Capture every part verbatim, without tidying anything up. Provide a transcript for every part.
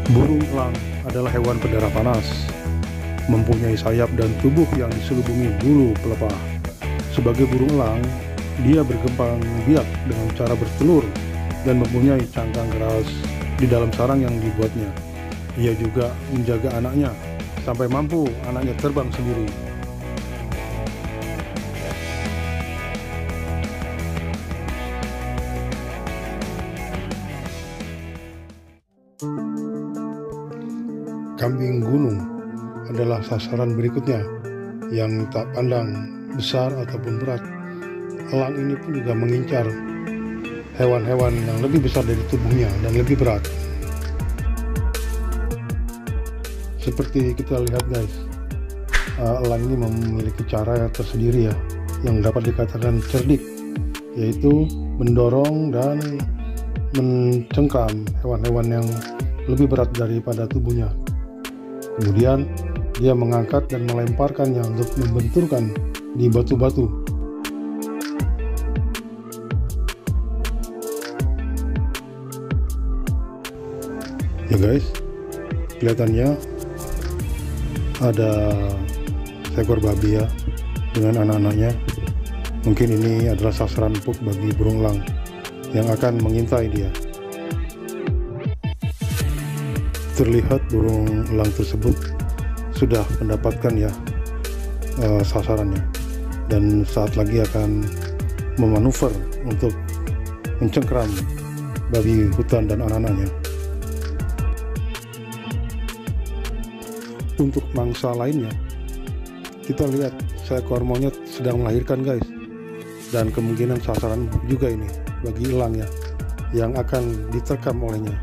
Burung elang adalah hewan berdarah panas, mempunyai sayap dan tubuh yang diselubungi bulu pelepah. Sebagai burung elang, dia berkembang biak dengan cara bertelur dan mempunyai cangkang keras di dalam sarang yang dibuatnya. Ia juga menjaga anaknya sampai mampu anaknya terbang sendiri. Kambing gunung adalah sasaran berikutnya yang tak pandang besar ataupun berat. Elang ini pun juga mengincar hewan-hewan yang lebih besar dari tubuhnya dan lebih berat. Seperti kita lihat guys, elang ini memiliki cara tersendiri ya, yang dapat dikatakan cerdik, yaitu mendorong dan mencengkram hewan-hewan yang lebih berat daripada tubuhnya. Kemudian dia mengangkat dan melemparkannya untuk membenturkan di batu-batu. Ya guys, kelihatannya ada seekor babi ya dengan anak-anaknya. Mungkin ini adalah sasaran empuk bagi burung elang yang akan mengintai dia. Terlihat burung elang tersebut sudah mendapatkan ya uh, sasarannya, dan saat lagi akan memanuver untuk mencengkram babi hutan dan anak-anaknya. Untuk mangsa lainnya, kita lihat seekor monyet sedang melahirkan guys, dan kemungkinan sasaran juga ini bagi elang ya yang akan diterkam olehnya.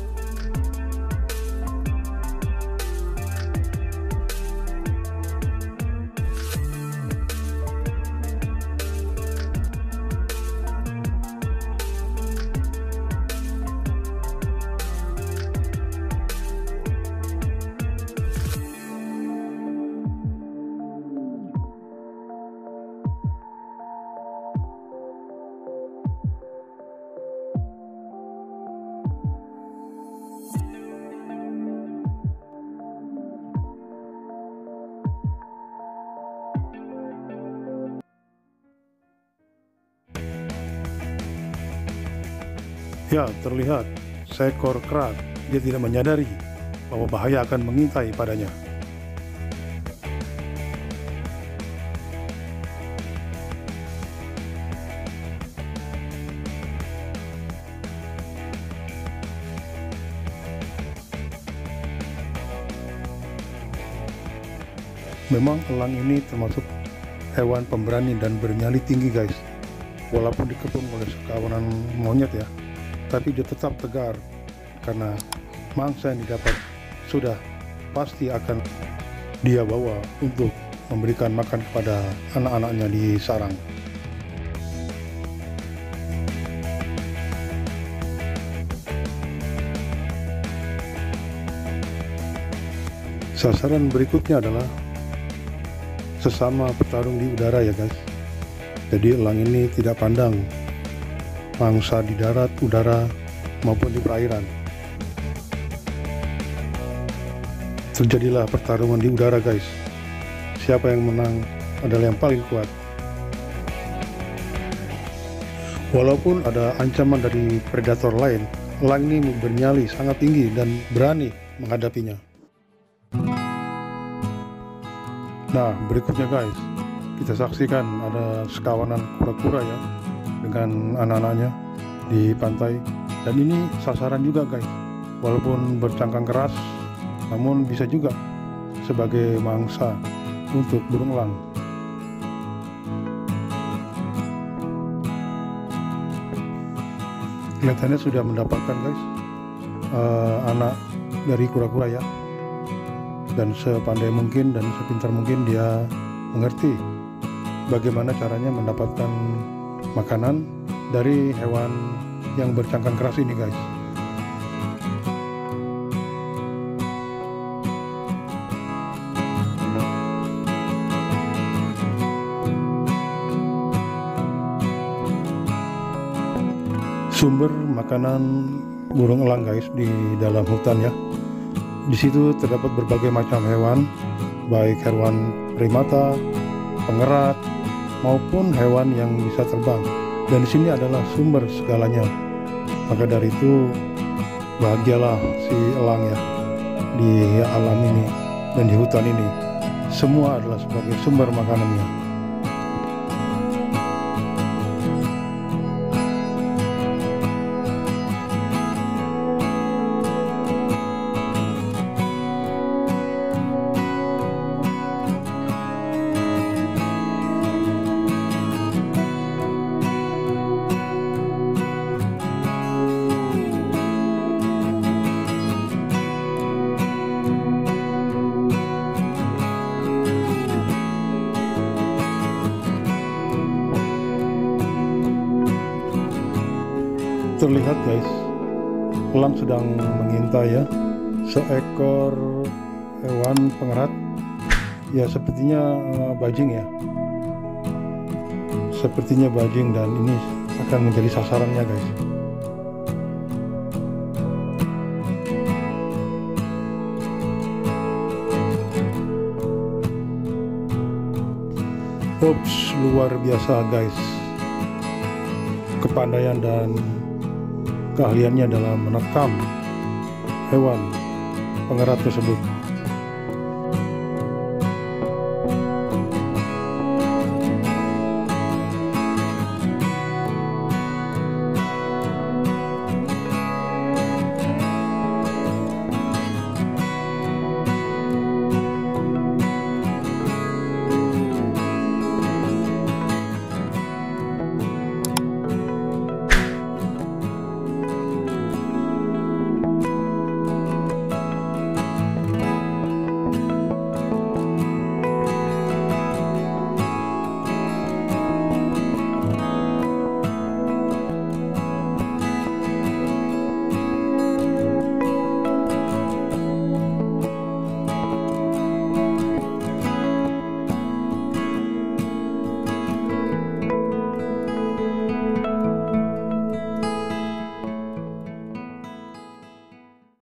Ya, terlihat seekor kera, dia tidak menyadari bahwa bahaya akan mengintai padanya. Memang elang ini termasuk hewan pemberani dan bernyali tinggi guys. Walaupun dikepung oleh sekawanan monyet ya, tapi dia tetap tegar karena mangsa yang didapat sudah pasti akan dia bawa untuk memberikan makan kepada anak-anaknya di sarang. Sasaran berikutnya adalah sesama petarung di udara ya guys. Jadi elang ini tidak pandang mangsa di darat, udara, maupun di perairan. Terjadilah pertarungan di udara guys. Siapa yang menang adalah yang paling kuat. Walaupun ada ancaman dari predator lain, elang ini bernyali sangat tinggi dan berani menghadapinya. Nah, berikutnya guys, kita saksikan ada sekawanan kura-kura ya dengan anak-anaknya di pantai, dan ini sasaran juga guys. Walaupun bercangkang keras, namun bisa juga sebagai mangsa untuk burung elang. Kelihatannya sudah mendapatkan guys uh, anak dari kura-kura ya, dan sepandai mungkin dan sepintar mungkin dia mengerti bagaimana caranya mendapatkan makanan dari hewan yang bercangkang keras ini guys. Sumber makanan burung elang guys di dalam hutan ya, Di situ terdapat berbagai macam hewan, baik hewan primata, pengerat, maupun hewan yang bisa terbang. Dan di sini adalah sumber segalanya. Maka dari itu bahagialah si elang ya di alam ini dan di hutan ini. Semua adalah sebagai sumber makanannya. Terlihat guys, elang sedang mengintai ya seekor hewan pengerat. Ya sepertinya uh, bajing ya, sepertinya bajing, dan ini akan menjadi sasarannya guys. Ups, luar biasa guys, kepandaian dan keahliannya dalam menekam hewan pengerat tersebut.